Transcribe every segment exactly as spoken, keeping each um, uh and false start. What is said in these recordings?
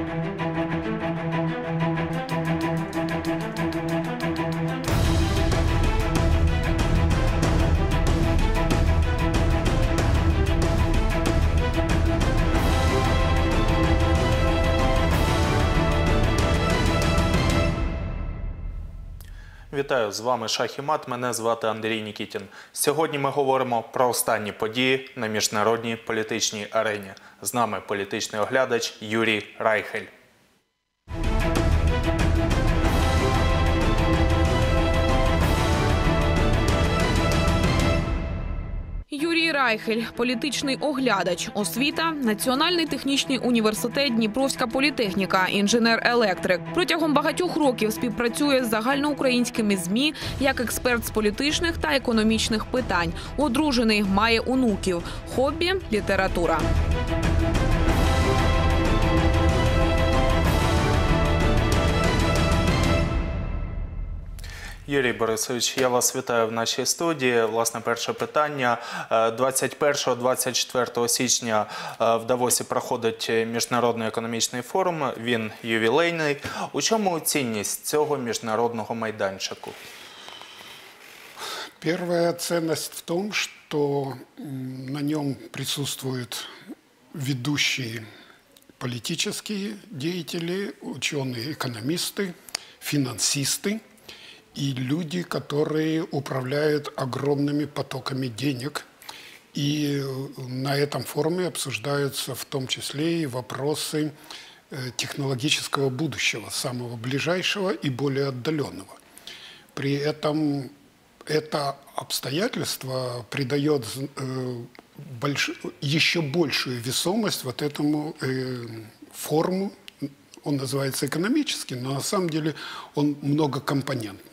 Вітаю, з вами Шах і Мат, мене звати Андрій Нікітін. Сьогодні ми говоримо про останні події на міжнародній політичній арені. З нами політичний оглядач Юрій Райхель. Юрій Райхель – політичний оглядач, освіта, Національний технічний університет, Дніпровська політехніка, інженер-електрик. Протягом багатьох років співпрацює з загальноукраїнськими ЗМІ як експерт з політичних та економічних питань. Одружений, має онуків. Хобі – література. Юрій Борисович, я вас вітаю в нашій студії. Власне, перше питання. двадцять першого - двадцять четвертого січня в Давосі проходить Міжнародний економічний форум. Він ювілейний. У чому цінність цього міжнародного майданчику? Первая ценность в том, что на нем присутствуют ведущие политические деятели, ученые, экономисты, финансисты и люди, которые управляют огромными потоками денег. И на этом форуме обсуждаются в том числе и вопросы технологического будущего, самого ближайшего и более отдаленного. При этом это обстоятельство придает больш... еще большую весомость вот этому форуму. Он называется экономический, но на самом деле он многокомпонентный.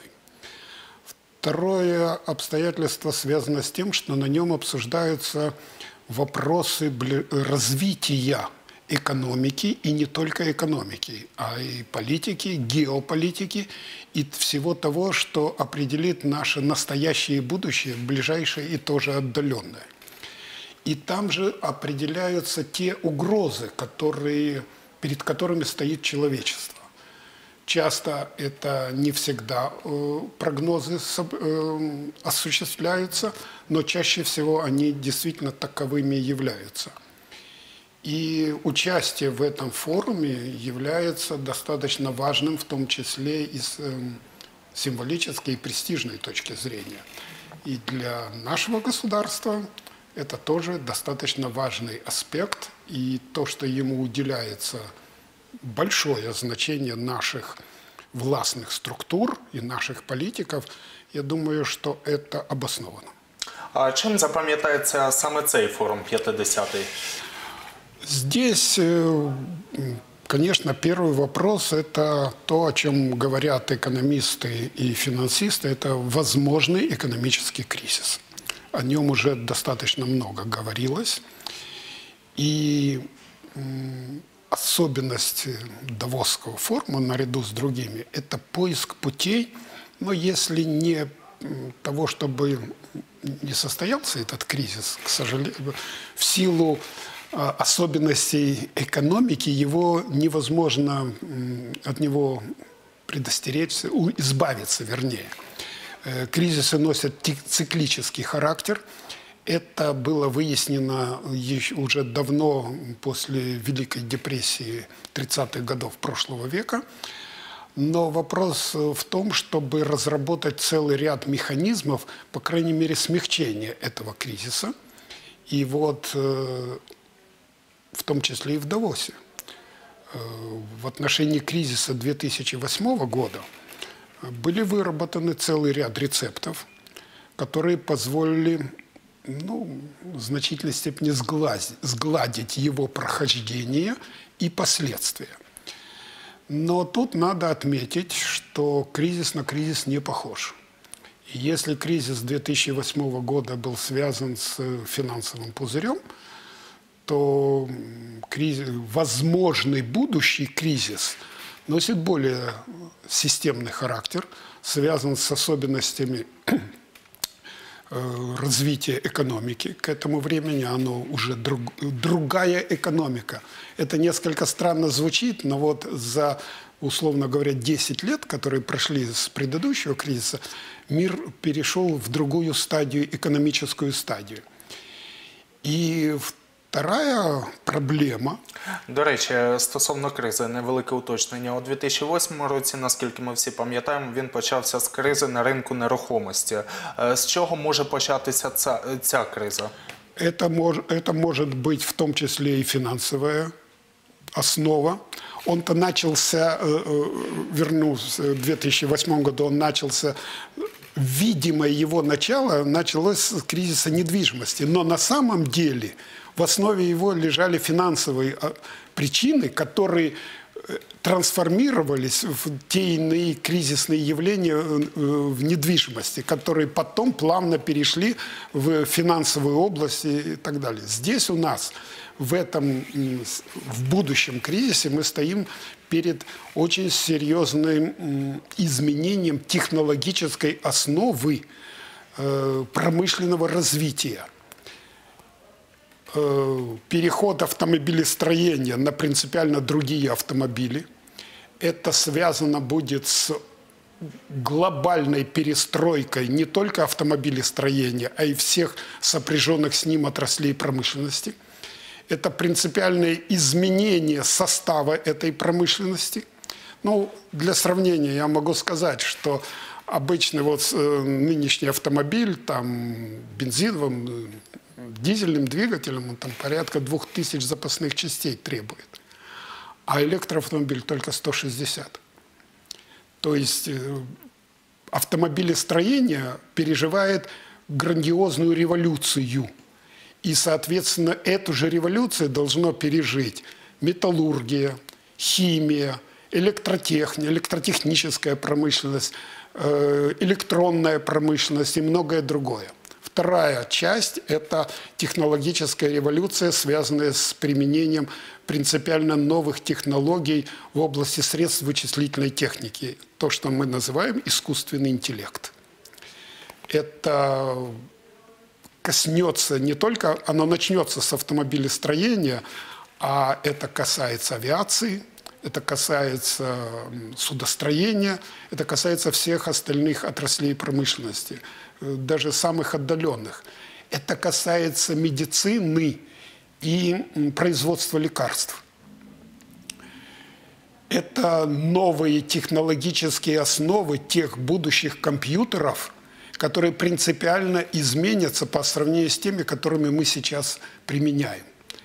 Второе обстоятельство связано с тем, что на нем обсуждаются вопросы развития экономики, и не только экономики, а и политики, геополитики и всего того, что определит наше настоящее и будущее, ближайшее и тоже отдаленное. И там же определяются те угрозы, которые, перед которыми стоит человечество. Часто это не всегда э, прогнозы э, осуществляются, но чаще всего они действительно таковыми являются. И участие в этом форуме является достаточно важным, в том числе и с э, символической и престижной точки зрения. И для нашего государства это тоже достаточно важный аспект, и то, что ему уделяется большое значение наших властных структур и наших политиков, я думаю, что это обосновано. А чим запам'ятається саме цей форум п'ятидесятий? Здесь, конечно, первый вопрос – это то, о чем говорят экономисты и финансисты, это возможный экономический кризис. О нем уже достаточно много говорилось. И особенность Давосского форума, наряду с другими, это поиск путей, но если не того, чтобы не состоялся этот кризис, к сожалению, в силу особенностей экономики, его невозможно от него предостеречься, избавиться, вернее. Кризисы носят циклический характер. Это было выяснено уже давно, после Великой депрессии тридцатых годов прошлого века. Но вопрос в том, чтобы разработать целый ряд механизмов, по крайней мере, смягчения этого кризиса. И вот в том числе и в Давосе. В отношении кризиса две тысячи восьмого года были выработаны целый ряд рецептов, которые позволили, ну, в значительной степени сгладить, сгладить его прохождение и последствия. Но тут надо отметить, что кризис на кризис не похож. И если кризис две тысячи восьмого года был связан с финансовым пузырем, то кризис, возможный будущий кризис носит более системный характер, связан с особенностями э, развития экономики. К этому времени оно уже друг, другая экономика. Это несколько странно звучит, но вот за, условно говоря, десять лет, которые прошли с предыдущего кризиса, мир перешел в другую стадию, экономическую стадию. І вторая проблема. До речі, стосовно кризи, невелике уточнення. У дві тисячі восьмому році, наскільки ми всі пам'ятаємо, він почався з кризи на ринку нерухомості. З чого може початися ця, ця криза? Это, мож, это может быть в том числе и финансовая основа. Он-то начался, вернулся в две тысячи восьмом году, он начался, видимое его начало началось с кризиса недвижимости. Но на самом деле в основе его лежали финансовые причины, которые трансформировались в те иные кризисные явления в недвижимости, которые потом плавно перешли в финансовую область и так далее. Здесь у нас в этом, в будущем кризисе мы стоим перед очень серьезным изменением технологической основы промышленного развития. Переход автомобилестроения на принципиально другие автомобили. Это связано будет с глобальной перестройкой не только автомобилестроения, а и всех сопряженных с ним отраслей промышленности. Это принципиальное изменение состава этой промышленности. Ну, для сравнения я могу сказать, что обычный вот нынешний автомобиль, там, бензиновым, дизельным двигателем, он там порядка двух тысяч запасных частей требует. А электроавтомобиль только сто шестьдесят. То есть автомобилестроение переживает грандиозную революцию. И, соответственно, эту же революцию должно пережить металлургия, химия, электротехния, электротехническая промышленность, электронная промышленность и многое другое. Вторая часть – это технологическая революция, связанная с применением принципиально новых технологий в области средств вычислительной техники. То, что мы называем искусственный интеллект. Это коснется не только, оно начнется с автомобилестроения, а это касается авиации, это касается судостроения, это касается всех остальных отраслей промышленности, даже самых отдаленных. Это касается медицины и производства лекарств. Это новые технологические основы тех будущих компьютеров, которые принципиально изменятся по сравнению с теми, которыми мы сейчас применяем.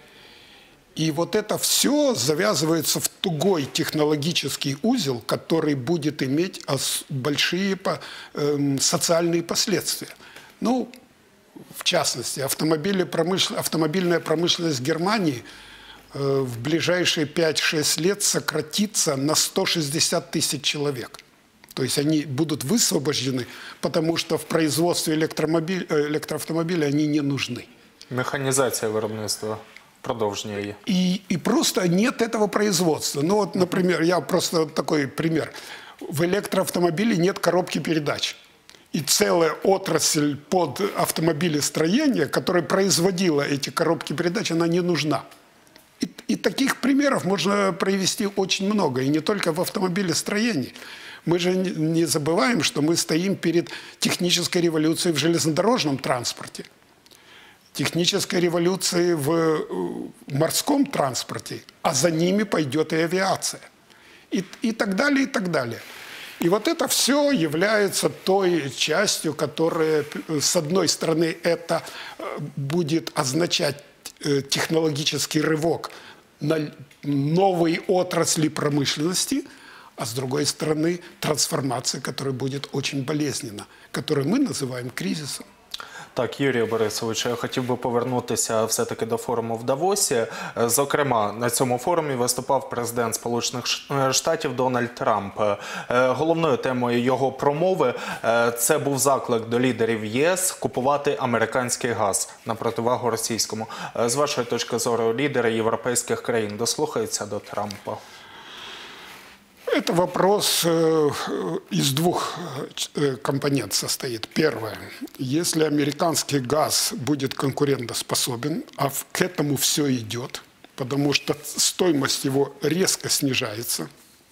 И вот это все завязывается в тугой технологический узел, который будет иметь большие социальные последствия. Ну, в частности, промышлен... автомобильная промышленность Германии в ближайшие пять-шесть лет сократится на сто шестьдесят тысяч человек. То есть они будут высвобождены, потому что в производстве электромобиль... электроавтомобилей они не нужны. Механизация виробництва. Продолжение ее. И, и просто нет этого производства. Ну вот, например, я просто такой пример. В электроавтомобиле нет коробки передач. И целая отрасль под автомобилестроение, которая производила эти коробки передач, она не нужна. И, и таких примеров можно привести очень много. И не только в автомобилестроении. Мы же не забываем, что мы стоим перед технической революцией в железнодорожном транспорте. Технической революции в морском транспорте, а за ними пойдет и авиация. И, и так далее, и так далее. И вот это все является той частью, которая, с одной стороны, это будет означать технологический рывок на новые отрасли промышленности, а с другой стороны, трансформация, которая будет очень болезненна, которую мы называем кризисом. Так, Юрію Борисовичу, я хотів би повернутися все-таки до форуму в Давосі. Зокрема, на цьому форумі виступав президент Сполучених Штатів Дональд Трамп. Головною темою його промови – це був заклик до лідерів ЄС купувати американський газ на противагу російському. З вашої точки зору, лідери європейських країн дослухаються до Трампа? Это вопрос э, из двух э, компонентов состоит. Первое. Если американский газ будет конкурентоспособен, а в- к этому все идет, потому что стоимость его резко снижается.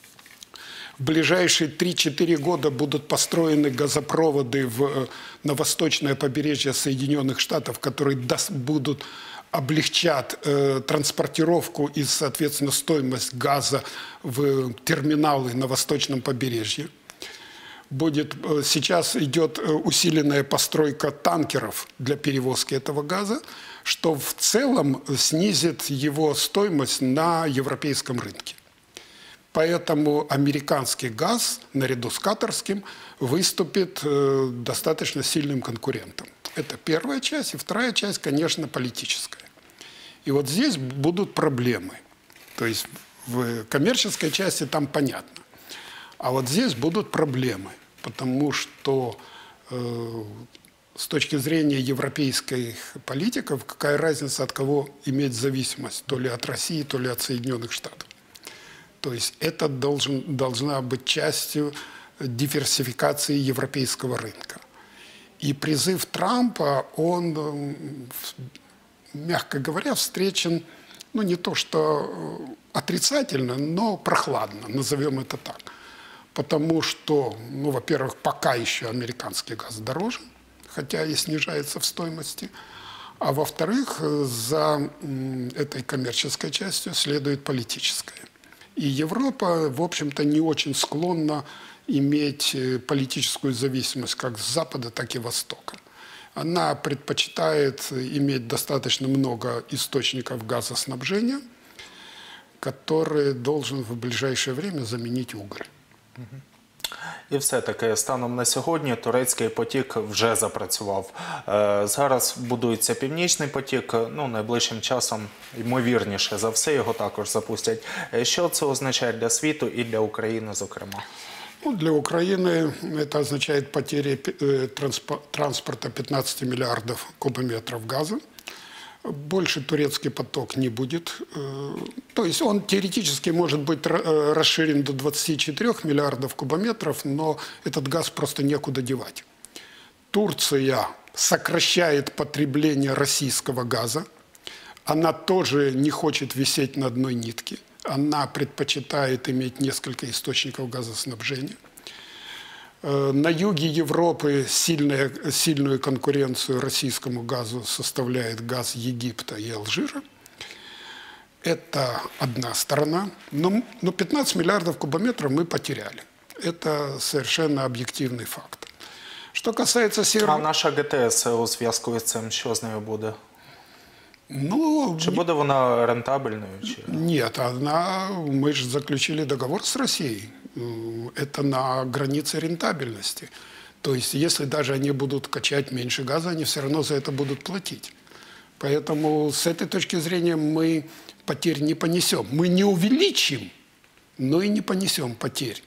В ближайшие три-четыре года будут построены газопроводы в, э, на восточное побережье Соединенных Штатов, которые дас- будут облегчат э, транспортировку и, соответственно, стоимость газа в терминалы на восточном побережье. Будет, э, сейчас идет э, усиленная постройка танкеров для перевозки этого газа, что в целом снизит его стоимость на европейском рынке. Поэтому американский газ, наряду с катарским, выступит э, достаточно сильным конкурентом. Это первая часть. И вторая часть, конечно, политическая. И вот здесь будут проблемы. То есть в коммерческой части там понятно. А вот здесь будут проблемы. Потому что э, с точки зрения европейских политиков, какая разница, от кого иметь зависимость? То ли от России, то ли от Соединенных Штатов. То есть это должен, должна быть частью диверсификации европейского рынка. И призыв Трампа, он, мягко говоря, встречен, ну не то что отрицательно, но прохладно, назовем это так. Потому что, ну, во-первых, пока еще американский газ дороже, хотя и снижается в стоимости. А во-вторых, за этой коммерческой частью следует политическая. И Европа, в общем-то, не очень склонна иметь политическую зависимость как с Запада, так и Востока. Она предпочитает иметь достаточно много источников газоснабжения, которые должен в ближайшее время заменить уголь. І все-таки станом на сьогодні турецький потік вже запрацював. Е, Зараз будується Північний потік, ну найближчим часом, ймовірніше за все, його також запустять. Е, Що це означає для світу і для України, зокрема? Ну, для Украины это означает потери э, транспо- транспорта пятнадцать миллиардов кубометров газа. Больше турецкий поток не будет. Э, То есть он теоретически может быть ра- э, расширен до двадцати четырёх миллиардов кубометров, но этот газ просто некуда девать. Турция сокращает потребление российского газа. Она тоже не хочет висеть на одной нитке. Она предпочитает иметь несколько источников газоснабжения. Э, На юге Европы сильная, сильную конкуренцию российскому газу составляет газ Египта и Алжира. Это одна сторона. Но, но пятнадцать миллиардов кубометров мы потеряли. Это совершенно объективный факт. Что касается А северного... наша ГТС у зв'язку з цим, що з нею буде? Ну, Чи буде вона рентабельною? Чи... нет, она, мы же заключили договор с Россией. М, Это на границе рентабельности. То есть, если даже они будут качать меньше газа, они все равно за это будут платить. Поэтому с этой точки зрения мы потерь не понесем. Мы не увеличим, но и не понесем потерь.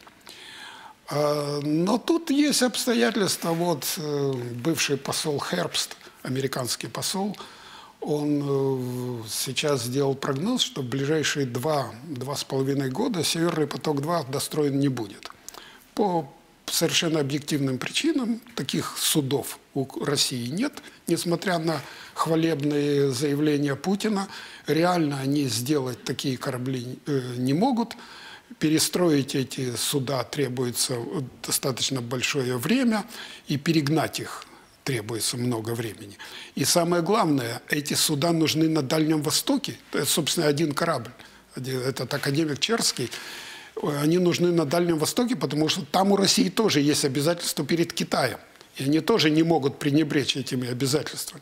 А, Но тут есть обстоятельства. Вот э, бывший посол Хербст, американский посол, он э, сейчас сделал прогноз, что в ближайшие два, два с половиной года «Северный поток-два» достроен не будет. По совершенно объективным причинам таких судов у России нет. Несмотря на хвалебные заявления Путина, реально они сделать такие корабли э, не могут. Перестроить эти суда требуется достаточно большое время, и перегнать их требуется много времени. И самое главное, эти суда нужны на Дальнем Востоке. Это, собственно, один корабль. Этот академик Черский. Они нужны на Дальнем Востоке, потому что там у России тоже есть обязательства перед Китаем. И они тоже не могут пренебречь этими обязательствами.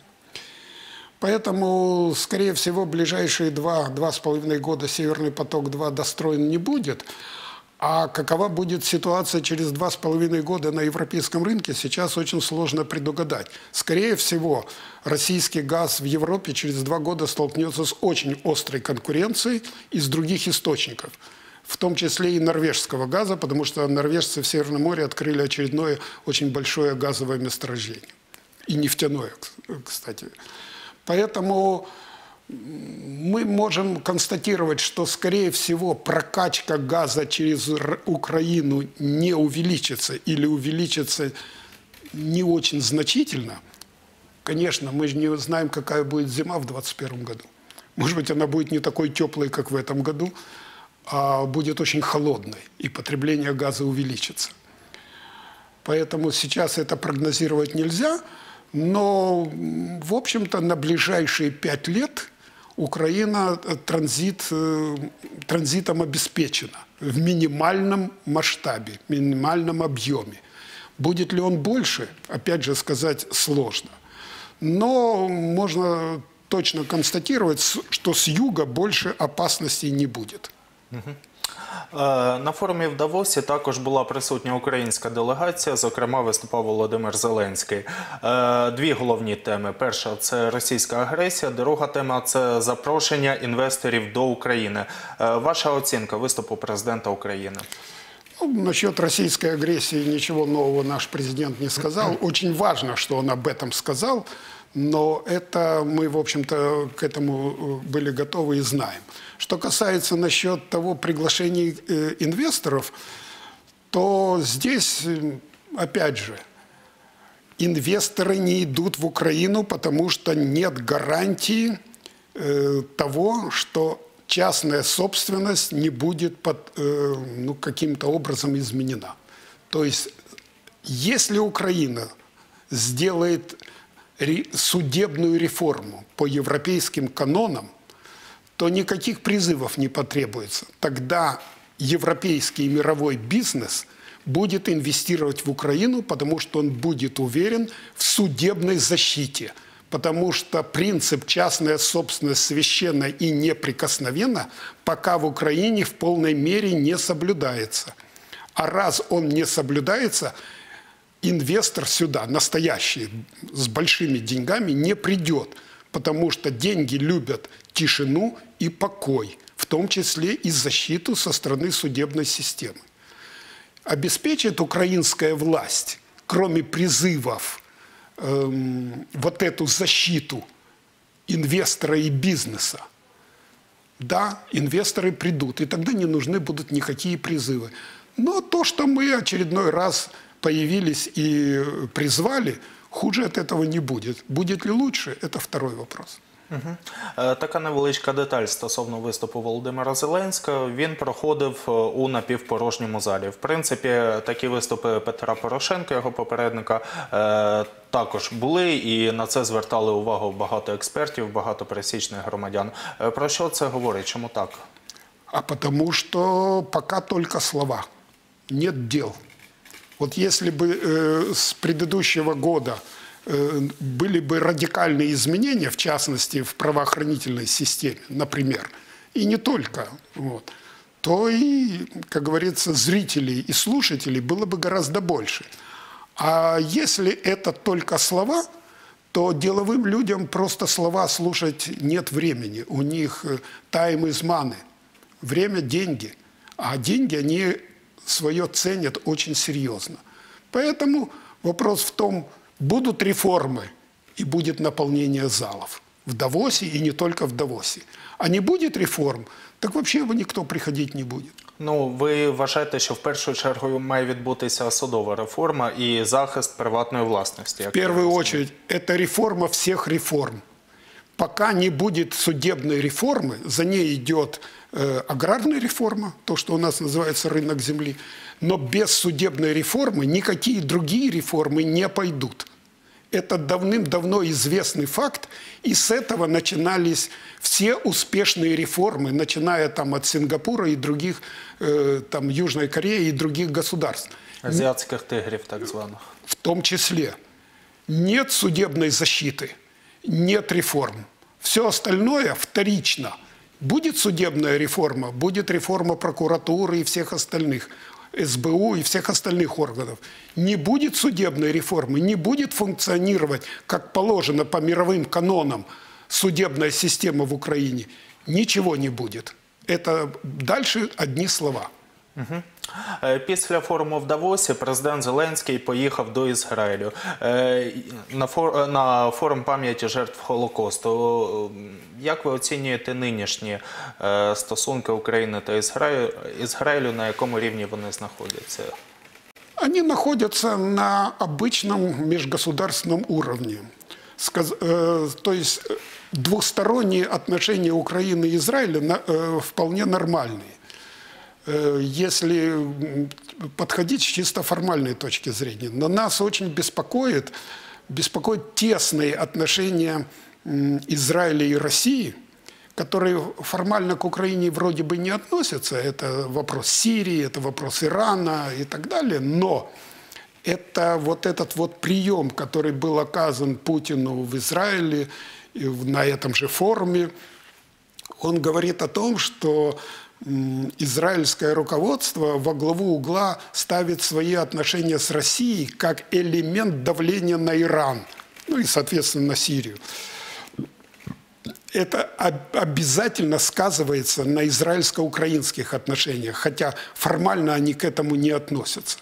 Поэтому, скорее всего, в ближайшие два, два с половиной года «Северный поток-два» достроен не будет. А какова будет ситуация через два с половиной года на европейском рынке, сейчас очень сложно предугадать. Скорее всего, российский газ в Европе через два года столкнется с очень острой конкуренцией из других источников, в том числе и норвежского газа, потому что норвежцы в Северном море открыли очередное очень большое газовое месторождение. И нефтяное, кстати. Поэтому мы можем констатировать, что, скорее всего, прокачка газа через Украину не увеличится или увеличится не очень значительно. Конечно, мы же не знаем, какая будет зима в двадцать первом году. Может быть, она будет не такой теплой, как в этом году, а будет очень холодной, и потребление газа увеличится. Поэтому сейчас это прогнозировать нельзя, но, в общем-то, на ближайшие пять лет Украина транзит, транзитом обеспечена в минимальном масштабе, в минимальном объеме. Будет ли он больше, опять же, сказать сложно. Но можно точно констатировать, что с юга больше опасностей не будет. На форумі в Давосі також була присутня українська делегація, зокрема виступав Володимир Зеленський. Дві головні теми. Перша – це російська агресія, друга тема – це запрошення інвесторів до України. Ваша оцінка виступу президента України? Ну, насчет российской агрессии ничего нового наш президент не сказал. Очень важно, что он об этом сказал, но это мы, в общем-то, к этому были готовы и знаем. Что касается насчет того приглашения инвесторов, то здесь, опять же, инвесторы не идут в Украину, потому что нет гарантии э, того, что частная собственность не будет под, э, ну, каким-то образом изменена. То есть, если Украина сделает ре- судебную реформу по европейским канонам, то никаких призывов не потребуется. Тогда европейский и мировой бизнес будет инвестировать в Украину, потому что он будет уверен в судебной защите. Потому что принцип частная собственность священна и неприкосновенна пока в Украине в полной мере не соблюдается. А раз он не соблюдается, инвестор сюда, настоящий, с большими деньгами, не придет. Потому что деньги любят тишину и покой, в том числе и защиту со стороны судебной системы. Обеспечит украинская власть, кроме призывов, эм, вот эту защиту инвестора и бизнеса? Да, инвесторы придут, и тогда не нужны будут никакие призывы. Но то, что мы очередной раз появились и призвали, хуже от этого не будет. Будет ли лучше, это второй вопрос. Угу. Така невеличка деталь стосовно виступу Володимира Зеленського. Він проходив у напівпорожньому залі. В принципі, такі виступи Петра Порошенка, його попередника, також були, і на це звертали увагу багато експертів, багато пересічних громадян. Про що це говорить? Чому так? А потому что пока только слова, нет дел. Вот если бы э, с предыдущего года э, были бы радикальные изменения, в частности, в правоохранительной системе, например, и не только, вот, то и, как говорится, зрителей и слушателей было бы гораздо больше. А если это только слова, то деловым людям просто слова слушать нет времени. У них time is money. Время – деньги. А деньги, они свое ценят очень серьезно. Поэтому вопрос в том, будут реформы и будет наполнение залов в Давосе и не только в Давосе. А не будет реформ, так вообще его никто приходить не будет. Ну, ви вважаєте, що в першу чергу має відбутися судова реформа і захист приватної власності? В первую очередь, это реформа всех реформ. Пока не будет судебной реформы, за ней идет э, аграрная реформа, то, что у нас называется рынок земли, но без судебной реформы никакие другие реформы не пойдут. Это давным-давно известный факт, и с этого начинались все успешные реформы, начиная там, от Сингапура и других, э, там, Южной Кореи и других государств. Азиатских тигрів, так званых. В том числе. Нет судебной защиты, нет реформ. Все остальное вторично. Будет судебная реформа, будет реформа прокуратуры и всех остальных, эс бэ у и всех остальных органов. Не будет судебной реформы, не будет функционировать, как положено по мировым канонам, судебная система в Украине. Ничего не будет. Это дальше одни слова. Угу. Е, Після форуму в Давосі президент Зеленський поїхав до Ізраїлю е, на, фор, на форум пам'яті жертв Голокосту. Як ви оцінюєте нинішні е, стосунки України та Ізраїлю, Ізраїлю, на якому рівні вони знаходяться? Они находятся на обычном межгосударственном уровне. Сказ- э, то есть э, двухсторонние отношения Украины и Израиля на- э, вполне нормальные. Э, Если м, подходить с чисто формальной точки зрения. Но нас очень беспокоит, беспокоит тесные отношения м, Израиля и России, которые формально к Украине вроде бы не относятся. Это вопрос Сирии, это вопрос Ирана и так далее. Но это вот этот вот прием, который был оказан Путину в Израиле и в- на этом же форуме, он говорит о том, что м, израильское руководство во главу угла ставит свои отношения с Россией как элемент давления на Иран, ну и, соответственно, на Сирию. Это об- обязательно сказывается на израильско-украинских отношениях, хотя формально они к этому не относятся.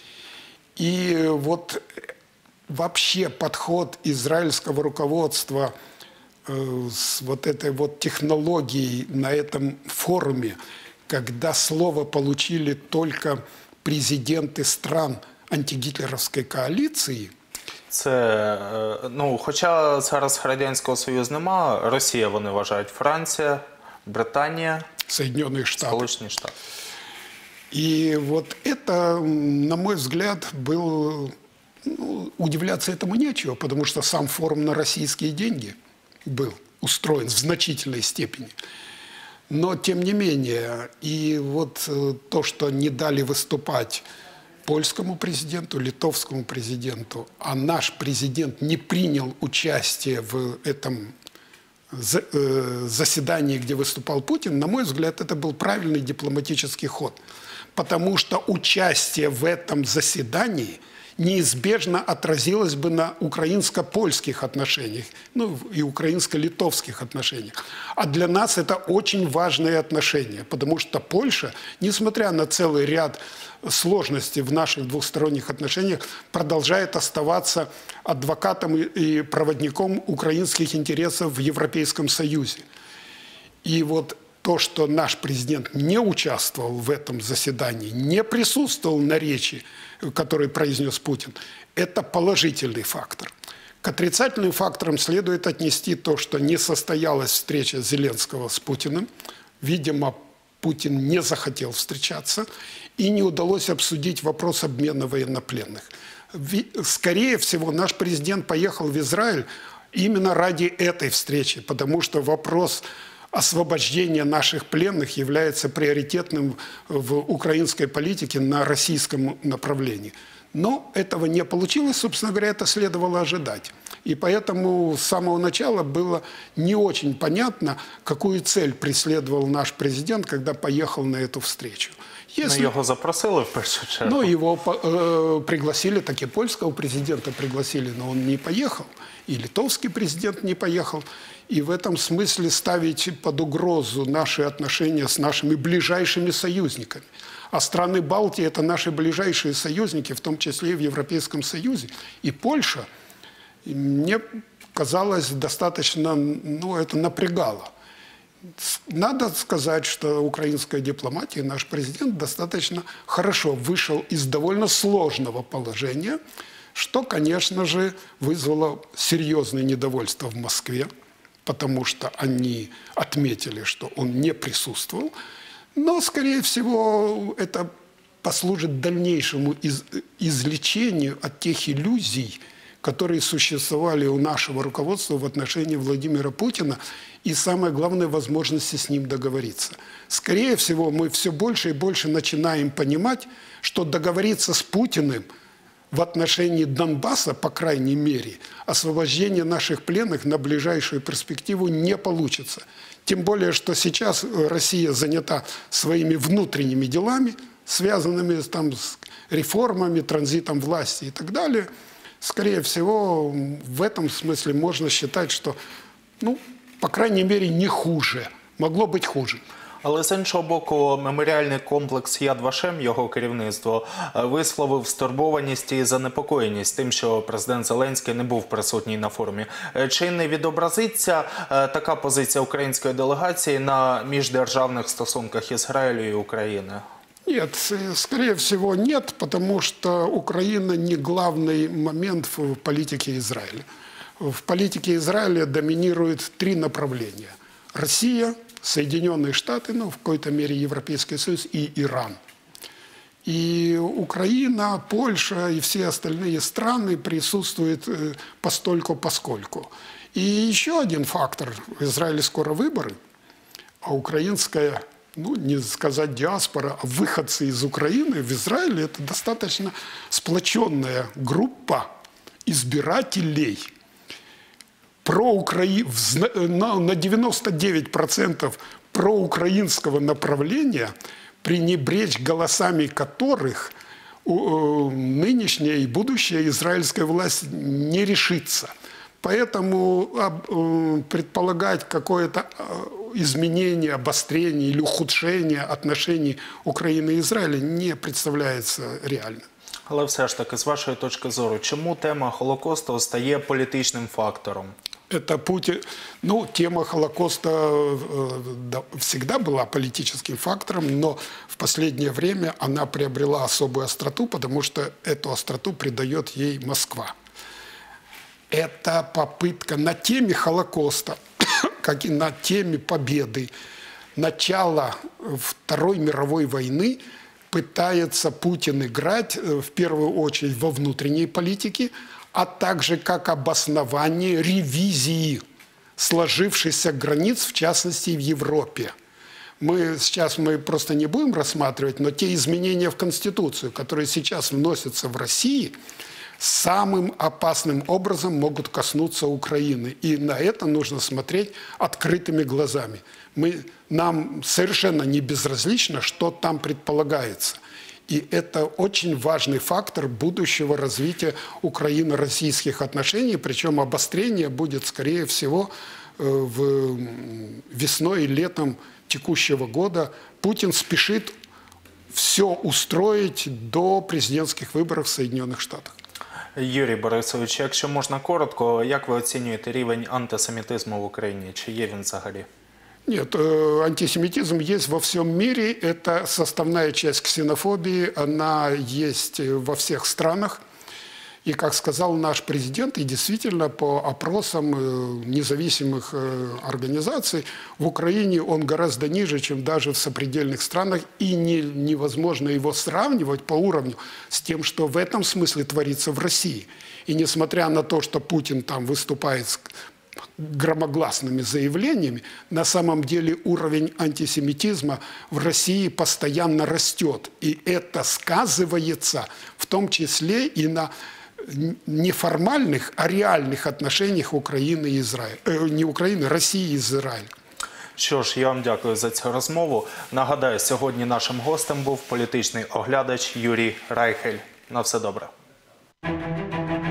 И вот вообще подход израильского руководства э, с вот этой вот технологией на этом форуме, когда слово получили только президенты стран антигитлеровской коалиции, Це, е, ну, хоча зараз Радянського Союзу нема, Росія, вони вважають, Франція, Британія, Соединенные Штаты. Сполучені Штати. И вот это, м, на мой взгляд, был... ну, удивляться этому нечего, потому что сам форум на российские деньги был устроен в значительной степени. Но, тем не менее, и вот э, то, что не дали выступать польскому президенту, литовскому президенту, а наш президент не принял участие в этом за- э, заседании, где выступал Путин, на мой взгляд, это был правильный дипломатический ход. Потому что участие в этом заседании неизбежно отразилось бы на украинско-польских отношениях, ну и украинско-литовских отношениях. А для нас это очень важные отношения, потому что Польша, несмотря на целый ряд сложностей в наших двухсторонних отношениях, продолжает оставаться адвокатом и- и проводником украинских интересов в Европейском Союзе. И вот то, что наш президент не участвовал в этом заседании, не присутствовал на речи, которую произнес Путин, это положительный фактор. К отрицательным факторам следует отнести то, что не состоялась встреча Зеленского с Путиным. Видимо, Путин не захотел встречаться, и не удалось обсудить вопрос обмена военнопленных. Ви- Скорее всего, наш президент поехал в Израиль именно ради этой встречи, потому что вопрос освобождения наших пленных является приоритетным в украинской политике на российском направлении. Но этого не получилось, собственно говоря, это следовало ожидать. И поэтому с самого начала было не очень понятно, какую цель преследовал наш президент, когда поехал на эту встречу. Ну, Если- його запросили в першу чергу. ну, его по- э, пригласили, так и польского президента пригласили, но он не поехал. И литовский президент не поехал. И в этом смысле ставить под угрозу наши отношения с нашими ближайшими союзниками. А страны Балтии – это наши ближайшие союзники, в том числе и в Европейском Союзе. И Польша, мне казалось, достаточно, ну, это напрягало. Надо сказать, что украинская дипломатия, наш президент достаточно хорошо вышел из довольно сложного положения, что, конечно же, вызвало серьезное недовольство в Москве, потому что они отметили, что он не присутствовал. Но, скорее всего, это послужит дальнейшему из- излечению от тех иллюзий, которые существовали у нашего руководства в отношении Владимира Путина, и, самое главное, возможности с ним договориться. Скорее всего, мы все больше и больше начинаем понимать, что договориться с Путиным в отношении Донбасса, по крайней мере, освобождение наших пленных на ближайшую перспективу не получится. Тем более, что сейчас Россия занята своими внутренними делами, связанными там, с реформами, транзитом власти и так далее. Скорее всего, в этом смысле можно считать, что, ну, по крайней мере, не хуже. Могло быть хуже. Але з іншого боку, меморіальний комплекс «Яд Вашем», його керівництво, висловив стурбованість і занепокоєність тим, що президент Зеленський не був присутній на форумі. Чи не відобразиться така позиція української делегації на міждержавних стосунках Ізраїлю і України? Нет, скорее всего нет, потому что Украина не главный момент в политике Израиля. В политике Израиля доминирует три направления. Россия, Соединенные Штаты, ну, в какой-то мере Европейский Союз и Иран. И Украина, Польша и все остальные страны присутствуют постольку-поскольку. И еще один фактор. В Израиле скоро выборы, а украинская, ну, не сказать диаспора, а выходцы из Украины в Израиле – это достаточно сплоченная группа избирателей. Проукраи... На девяносто девять процентов проукраинского направления, пренебречь голосами которых нынешняя и будущая израильская власть не решится. Поэтому предполагать какое-то изменение, обострение или ухудшение отношений Украины и Израиля не представляется реальным. Але все ж таки, з вашої точки зору, чому тема Холокосту стає політичним фактором? Это Путин, ну, тема Холокоста э, да, всегда была политическим фактором, но в последнее время она приобрела особую остроту, потому что эту остроту придает ей Москва. Это попытка на теме Холокоста, как и на теме победы, начала Второй мировой войны, пытается Путин играть в первую очередь во внутренней политике, а также как обоснование ревизии сложившихся границ, в частности, в Европе. Мы сейчас мы просто не будем рассматривать, но те изменения в Конституцию, которые сейчас вносятся в России, самым опасным образом могут коснуться Украины. И на это нужно смотреть открытыми глазами. Мы, нам совершенно не безразлично, что там предполагается. И это очень важный фактор будущего развития украино-российских отношений, причем обострение будет, скорее всего, в весной и летом текущего года. Путин спешит все устроить до президентских выборов в Соединенных Штатах. Юрій Борисович, якщо можна коротко, як ви оцінюєте рівень антисемітизму в Україні? Чи є він взагалі? Нет, антисемитизм есть во всем мире, это составная часть ксенофобии, она есть во всех странах. И, как сказал наш президент, и действительно по опросам независимых организаций, в Украине он гораздо ниже, чем даже в сопредельных странах, и не, невозможно его сравнивать по уровню с тем, что в этом смысле творится в России. И несмотря на то, что Путин там выступает с громогласными заявлениями, на самом деле уровень антисемитизма в России постоянно растет. И это сказывается в том числе и на неформальных, а реальных отношениях Украины и Израиля. Э, не Украины, России и Израиля. Що ж, я вам дякую за цю розмову. Нагадаю, сьогодні нашим гостем був політичний оглядач Юрій Райхель. На все добре.